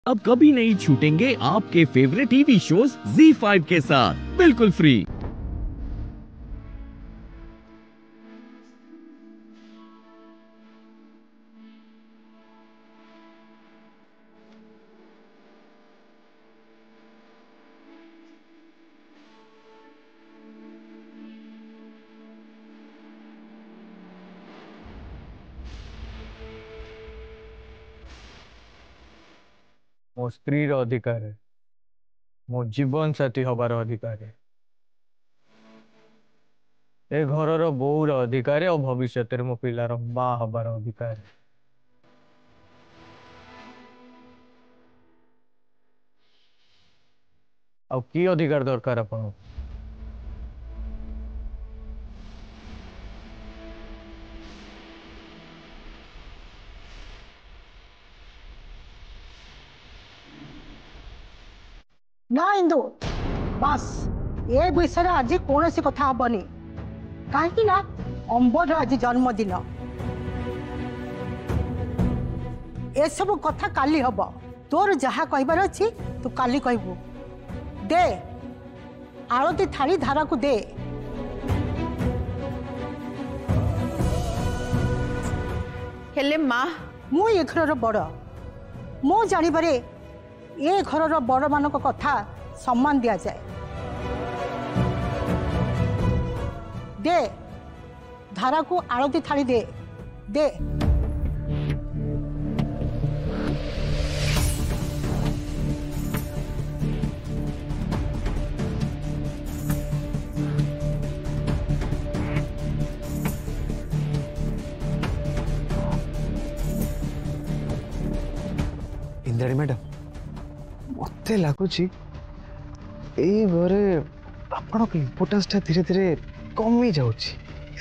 अब कभी नहीं छूटेंगे आपके फेवरेट टीवी शोज ZEE5 के साथ बिल्कुल फ्री। मो स्त्री अधिकार है, मो जीवन साथी हबार अधिकार है, ए घर बोर अधिकार और भविष्य मो पिलार माँ हबार अधिकार है। आउ की अधिकार दरकार आपण? ना इंदु बस ए विषय आज कौन सी कथा हबनी कहीं ना अंबर आज जन्मदिन ए सब कथा काली हब तोर जहा कहबार अच्छी तू काली कहबू दे आरती थाली धारा को दे हेले माँ मु ए घर बड़ मु जानिबारे ए घर बड़ मान कथा सम्मान दिया जाए दे धारा को आरती थाली दे दे इंद्राणी मैडम मत लगुच घरे आपण इम्पोर्टान्स धीरे धीरे कमी जाऊँ।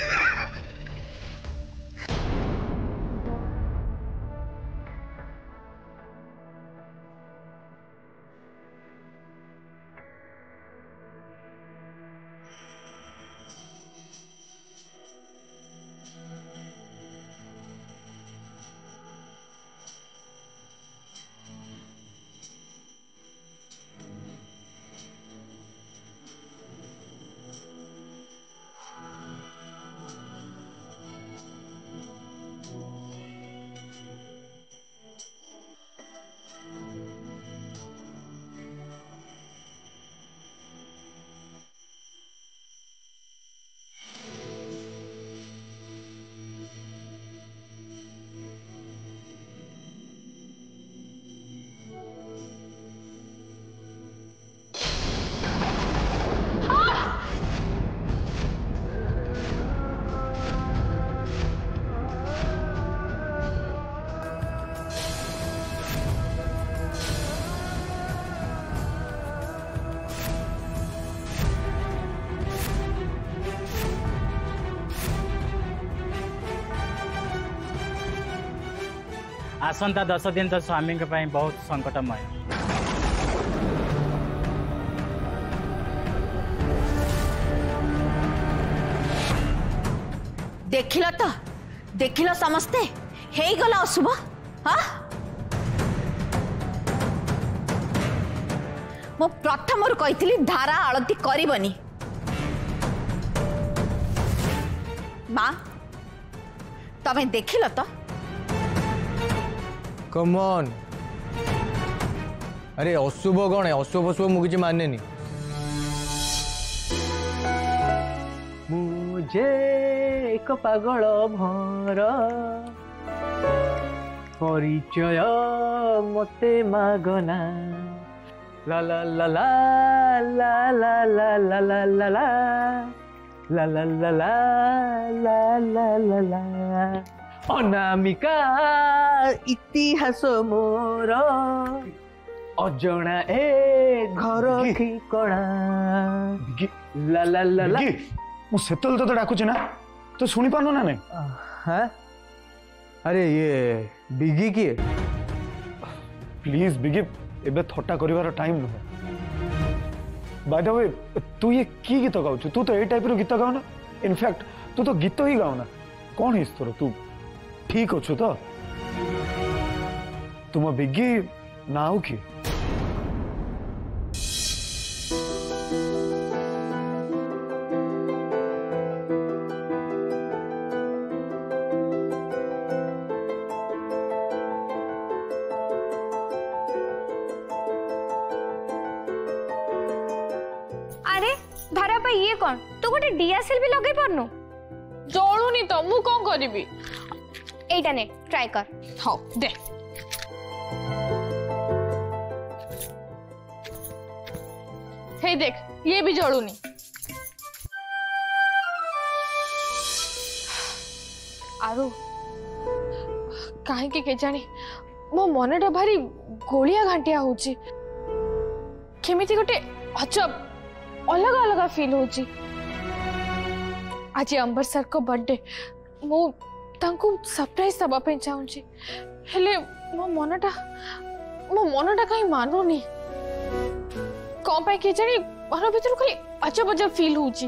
आसंता 10 दिन तो स्वामी के पाई बहुत संकटमय। देखिल समस्ते हे गला अशुभ। हाँ मो प्रथम कही धारा आलती करबनी माँ तमें देखिल तो कमॉन अरे अशुभ कौन है अशुभ शुभ मुझे माने नहीं मुझे एक पागल भर परिचय मते मागना ला ला ला ला ला ला ला ला ला ला ला ला ला ला ला ला ला ला अनामिका इतिहास मोर अजणा ए घर ठिकणा ला ला ला ला मु सेतल तो डाकुची ना तो सुनी पानो ना नहीं। हाँ अरे ये बिगी किए प्लीज बिगी एबे थट्टा करिवार टाइम न बाय द वे तू ये की गीत गाउछु तू तो ए टाइप रो गीत गाउ ना इनफैक्ट तू तो गीत ही गाउ ना कौन है तोर तू ठीक अच्छु तो तुम बिगी ना आउ किए? अरे धारा भाई ये कौन तू गोटे डीएसएल भी लगे पारनु जलुनी तो मु कौन करिबी एटा ने ट्राई कर हां दे हे देख ये भी जलुनी आरु काहे के जानी मो मनटा भारी गोलिया घांटिया होची केमिति गोटे अजब अलग अलग फील होची आज अंबर सर को बर्थडे मु तांको सरप्राइज दबा पे चाहूची हेले मो मनटा कहीं मानुनी कौन पाई के जानी मन भीतर खाली अजब अजब फील होची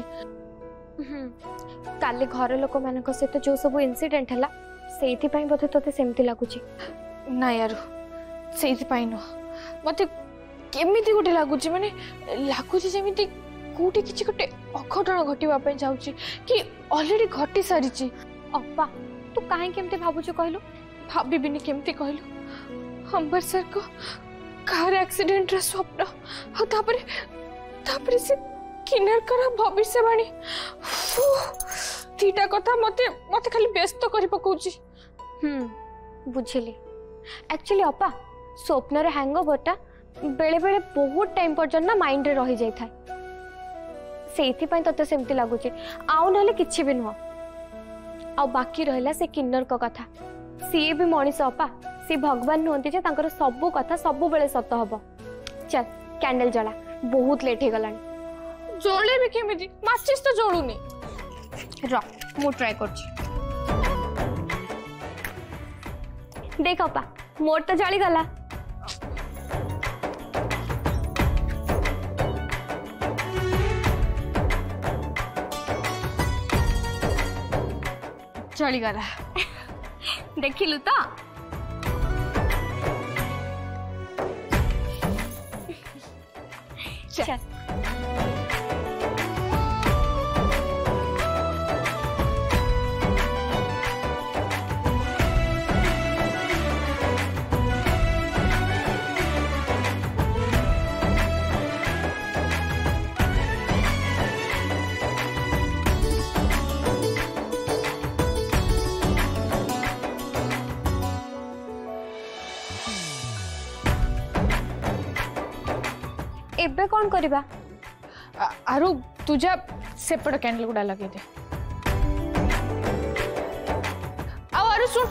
काले घर लोक मानक सहित जो सब इनसीडेंट हला सेइथि पई बोधे तोते सेमति लागुची ना यार सेइथि पई न मते केमिति गोटे लागुची माने लागुची जेमिति कोठी किछि गोटे अघटन घटिबा पई जाउची कि ऑलरेडी घटी सारिची अप्पा तू काहे केमते भाबुछु कहलु भाबिबिनी केमते कहलु अंबर सर को कार एक्सीडेंट रे स्वप्न आ तापरे से किन्नर करा भविष्यवाणी तीटा कथा मते खाली व्यस्त करि पकोची बुझिली एक्चुअली अप्पा स्वप्न रे हैंगओवरटा बेले बेले बहुत टाइम पर्यंत ना माइंड रे रही जाई थाए सेइथि पई तते सेमति लागुची आउ नले किछि भी नुह आ बाकी रहला से किन्नर को कथा सी भी मनीष अपा सी भगवान नुहंती जे तांकर सब कथा सब बेले सत हबो चल कैंडल जला बहुत लेट हे गलानी जोले भी केमिति माचिस तो जोड़ुनी र मु ट्राई करछि देख अपा मोर तो जली गला चली गला देखिलु तो चल एबे कौन करिबा आरु तुझा सेपट कैंडल गुडा लगे दे आओ आरु सुन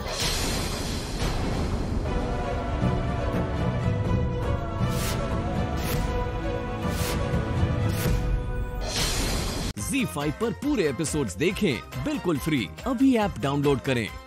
ZEE5 पर पूरे एपिसोड्स देखें बिल्कुल फ्री। अभी ऐप डाउनलोड करें।